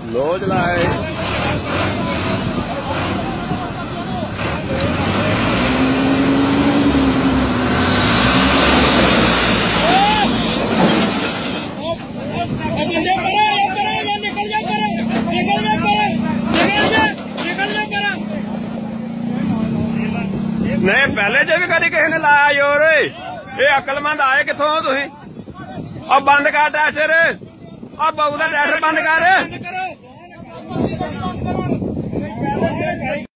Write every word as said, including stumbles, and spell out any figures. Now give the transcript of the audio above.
ਲੋਜ ਲਾਏ नहीं पहले जो भी कभी किसी ने लाया जोर ये अकलमंद आए कितों तुसीं और बंद कर ट्रैक्टर और बहू का ट्रैक्टर बंद कर